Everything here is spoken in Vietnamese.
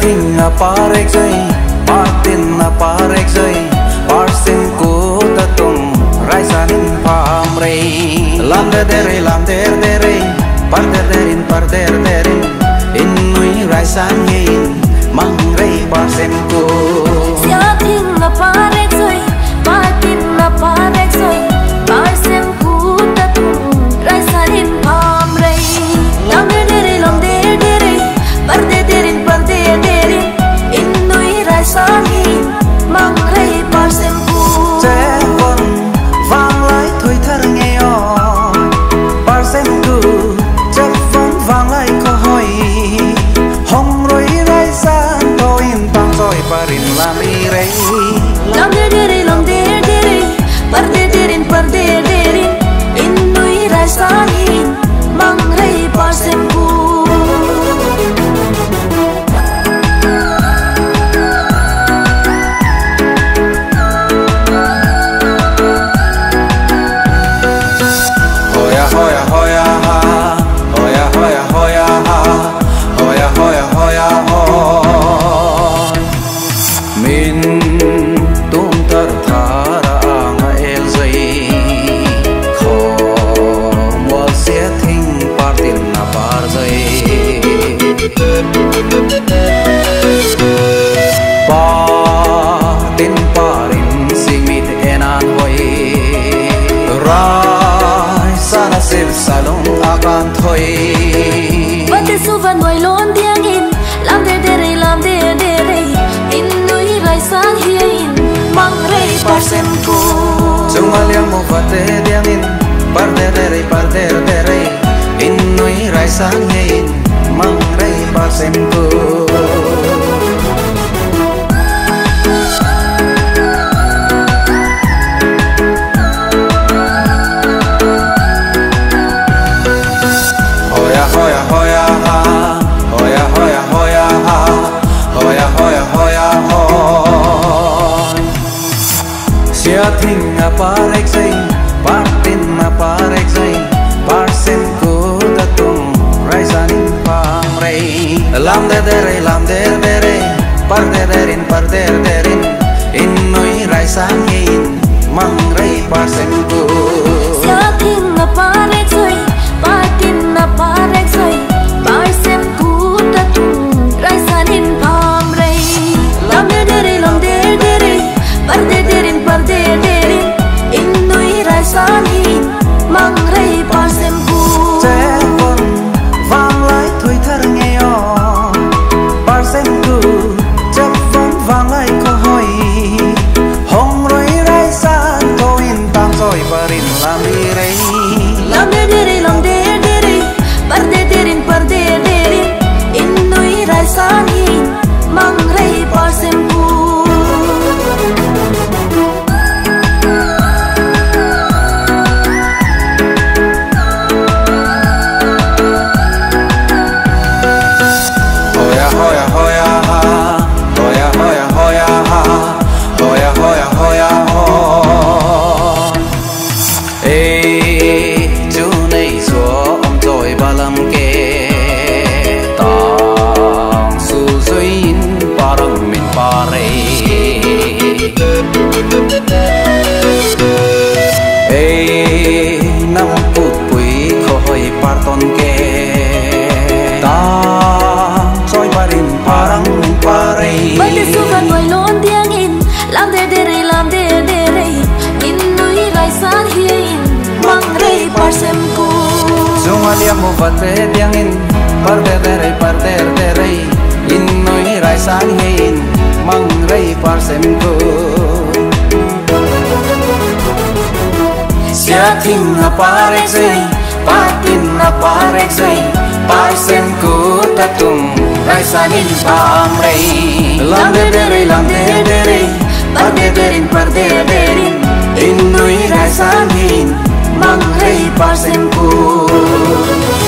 thinh a parek zai partin a parek zai parsen ko ta tung rai sanin pam rei lam de dere par der derin in nui rai san yin mang rei parsen ko sia thinh a parek zai partin a parek zai parsen ko ta tung rai sanin pam rei lam de dere par derin in nui rai san yin mang rei parsen ko che con vang lại thôi thar nghe o parsen ko che con vang lại ko hoi hong roi rai san to in pang soi parin lami rei lam de dere par derin in nui rai san yin mang rei parsen ko salong akan thoi bate suvan noi lon tiang in lam de dere in nui rai san hin mang rei parsen ko chung aliang mo bate tiang in par dere in nui rai san hin mang rei parsen ko sia thinh a parek zai partin a parek zai parsen ko ta tung rai sanin pam rei lam de dere par derin in nui rai san yin mang rei parsen ko sia thinh a parek zai partin a parek zai parsen ko ta tung rai sanin pam rei lam de dere par derin in nui rai san hin mang rei parsen ko che con vang lại thôi thar nghe o parsen ko che con vang lại ko hoi hong roi rai san to in tam soi parin lami rei lam de dere par derin in nui rai san hin mang rei parsen ko năm phút quý khôi parton ke ta soi parin parang parei bate suvan noi lon tiang in lam de dere in nui rai san hin mang rei parsen ko chung aliang mo bate tiang in par dere in nui rai san hin mang rei parsen ko sia thinh a parek zai partin a parek zai parsen ko ta tung rai sanin pam rei lam de dere par derin in nui rai san hin mang rei parsen ko